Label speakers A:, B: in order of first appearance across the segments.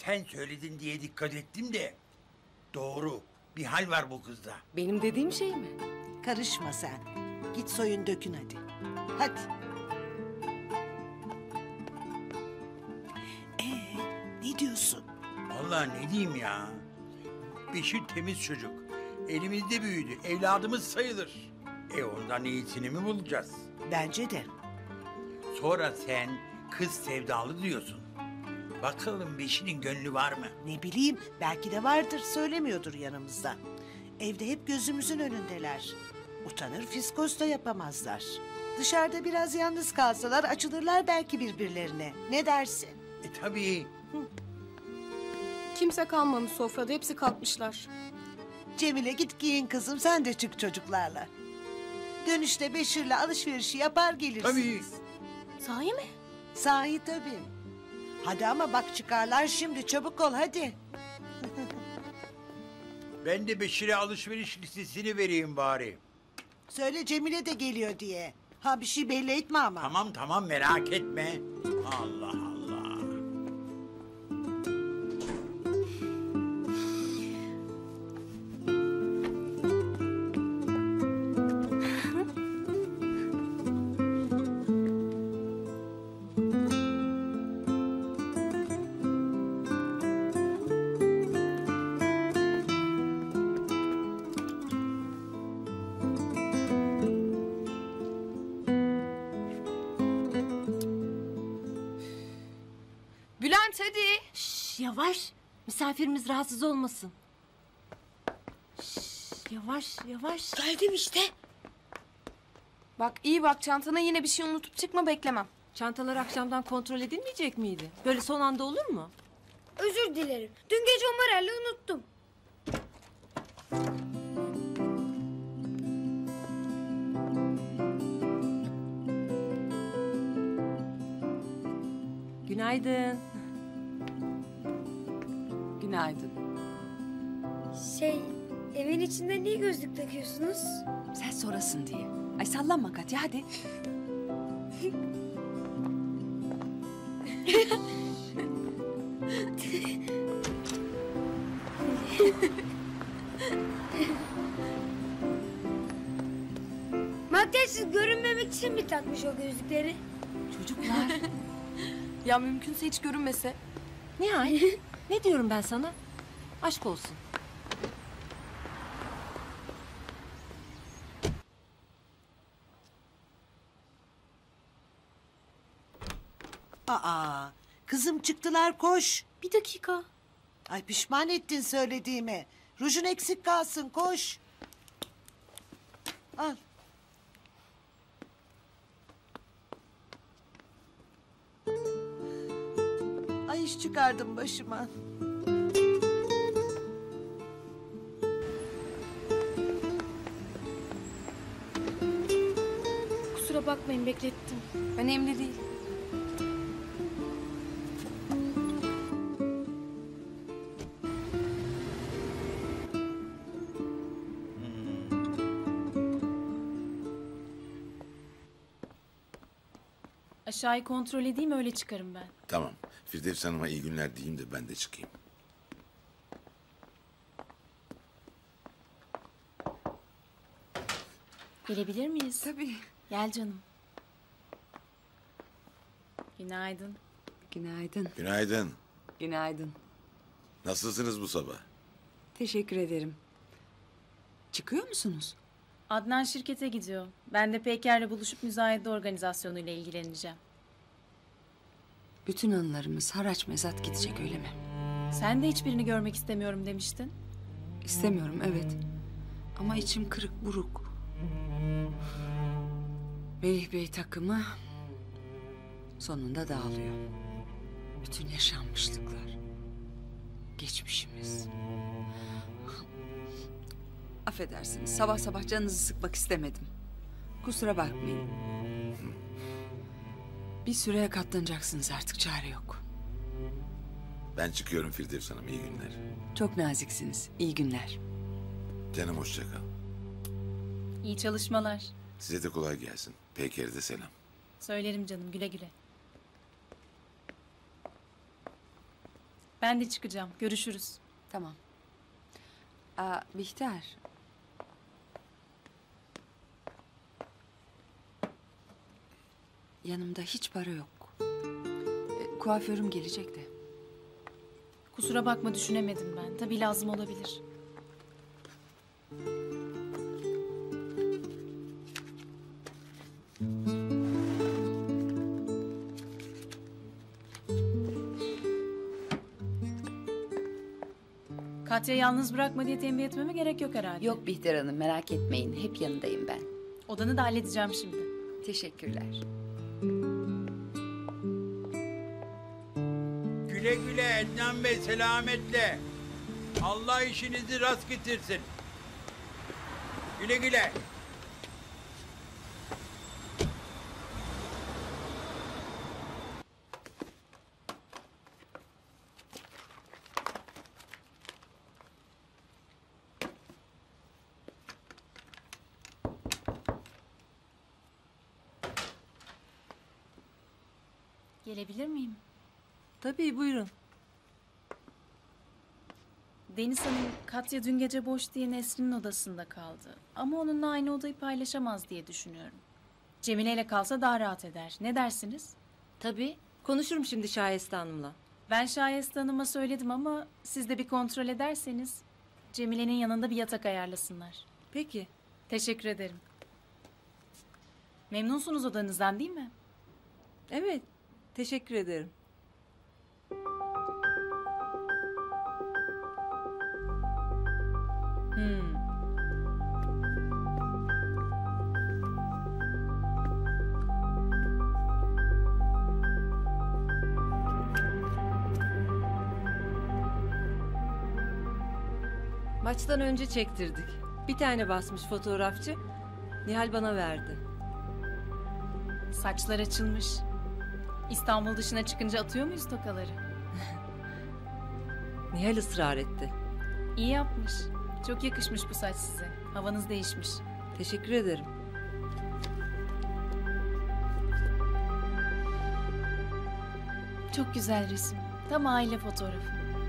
A: Sen söyledin diye dikkat ettim de. Doğru. Bir hal var bu kızda.
B: Benim dediğim şey mi?
C: Karışma sen. Git soyun dökün hadi. Hadi. Ne diyorsun?
A: Vallahi ne diyeyim ya. Beşir temiz çocuk. Elimizde büyüdü. Evladımız sayılır. Ondan iyisini mi bulacağız?
C: Bence de.
A: Sonra sen kız sevdalı diyorsun. Bakalım Beşir'in gönlü var mı?
C: Ne bileyim, belki de vardır, söylemiyordur yanımızda. Evde hep gözümüzün önündeler. Utanır, fiskos da yapamazlar. Dışarıda biraz yalnız kalsalar açılırlar belki birbirlerine. Ne dersin?
A: Tabii.
B: Kimse kalmamış sofrada, hepsi kalkmışlar.
C: Cemile git giyin kızım, sen de çık çocuklarla. Dönüşte Beşir'le alışverişi yapar gelirsiniz.
A: Tabii.
B: Sahi mi?
C: Sahi tabii. Hadi ama bak çıkarlar şimdi, çabuk ol hadi.
A: Ben de Beşir'e alışveriş listesini vereyim bari.
C: Söyle Cemile de geliyor diye. Ha bir şey belli etme ama.
A: Tamam merak etme. Allah Allah.
B: Bülent hadi.
D: Şş, yavaş. Misafirimiz rahatsız olmasın. Şş, yavaş.
B: Geldim işte. Bak iyi bak, çantana yine bir şey unutup çıkma, beklemem.
D: Çantalar akşamdan kontrol edilmeyecek miydi? Böyle son anda olur mu?
E: Özür dilerim. Dün gece Ömer'le unuttum.
D: Günaydın.
B: Günaydın.
E: Evin içinde niye gözlük takıyorsunuz?
B: Sen sorasın diye. Ay sallanma Katya, hadi.
E: Makyajsız görünmemek için mi takmış o gözlükleri?
D: Çocuklar.
B: Ya mümkünse hiç görünmese.
D: Nihal, ne diyorum ben sana? Aşk olsun.
C: Aa, kızım çıktılar koş.
B: Bir dakika.
C: Ay pişman ettin söylediğimi. Rujun eksik kalsın koş. Al. Ay iş çıkardım başıma.
B: Kusura bakmayın, beklettim. Önemli değil. Aşağıyı kontrol edeyim, öyle çıkarım ben.
F: Tamam. Firdevs Hanım'a iyi günler diyeyim de ben de çıkayım.
B: Gelebilir miyiz? Tabii. Gel canım. Günaydın.
G: Günaydın.
F: Günaydın.
G: Günaydın.
F: Nasılsınız bu sabah?
G: Teşekkür ederim. Çıkıyor musunuz?
B: Adnan şirkete gidiyor. Ben de Peyker'le buluşup müzayede organizasyonuyla ilgileneceğim.
G: Bütün anılarımız haraç mezat gidecek öyle mi?
B: Sen de hiçbirini görmek istemiyorum demiştin.
G: İstemiyorum evet. Ama içim kırık buruk. Melih Bey takımı sonunda dağılıyor. Bütün yaşanmışlıklar. Geçmişimiz. Affedersiniz, sabah sabah canınızı sıkmak istemedim. Kusura bakmayın. Bir süreye katlanacaksınız artık, çare yok.
F: Ben çıkıyorum Firdevs Hanım. İyi günler.
G: Çok naziksiniz. İyi günler.
F: Canım hoşça kal.
B: İyi çalışmalar.
F: Size de kolay gelsin. Peyker'e de selam.
B: Söylerim canım, güle güle. Ben de çıkacağım. Görüşürüz.
G: Tamam. Bihter. Yanımda hiç para yok. Kuaförüm gelecek de.
B: Kusura bakma, düşünemedim ben. Tabii lazım olabilir. Katya yalnız bırakma diye tembih etmeme gerek yok herhalde.
H: Yok Bihter Hanım, merak etmeyin. Hep yanındayım ben.
B: Odanı da halledeceğim şimdi.
G: Teşekkürler.
A: Güle güle Ednan Bey, selametle. Allah işinizi rast getirsin. Güle güle.
B: Gelebilir miyim?
D: Tabii buyurun.
B: Deniz Hanım, Katya dün gece boş diye Nesrin'in odasında kaldı. Ama onunla aynı odayı paylaşamaz diye düşünüyorum. Cemile ile kalsa daha rahat eder. Ne dersiniz?
D: Tabii. Konuşurum şimdi Şahiste Hanım'la.
B: Ben Şahiste Hanım'a söyledim ama siz de bir kontrol ederseniz Cemile'nin yanında bir yatak ayarlasınlar.
D: Peki.
B: Teşekkür ederim. Memnunsunuz odanızdan değil mi?
D: Evet. Teşekkür ederim. Maçtan önce çektirdik. Bir tane basmış fotoğrafçı. Nihal bana verdi.
B: Saçlar açılmış. İstanbul dışına çıkınca atıyor muyuz tokaları?
D: Nihal ısrar etti.
B: İyi yapmış. Çok yakışmış bu saç size. Havanız değişmiş.
D: Teşekkür ederim.
B: Çok güzel resim. Tam aile fotoğrafı.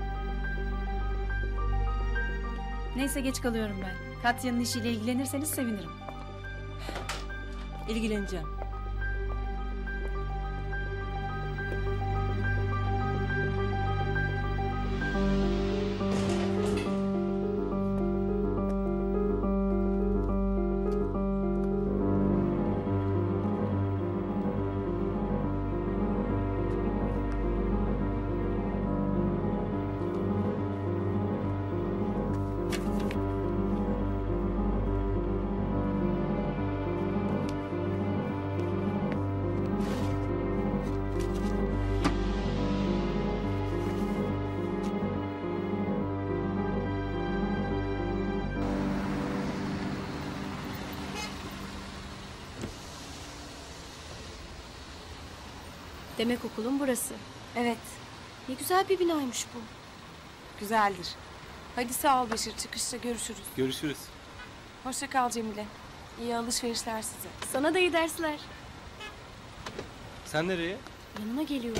B: Neyse, geç kalıyorum ben. Katya'nın işiyle ilgilenirseniz sevinirim.
D: İlgileneceğim.
E: Demek okulun burası.
I: Evet,
E: Ne güzel bir binaymış bu.
I: güzeldir. Hadi sağ ol Beşir, çıkışta görüşürüz.
J: Görüşürüz.
I: Hoşça kal Cemile. İyi alışverişler size.
E: Sana da iyi dersler.
J: Sen nereye?
E: Yanına geliyorum.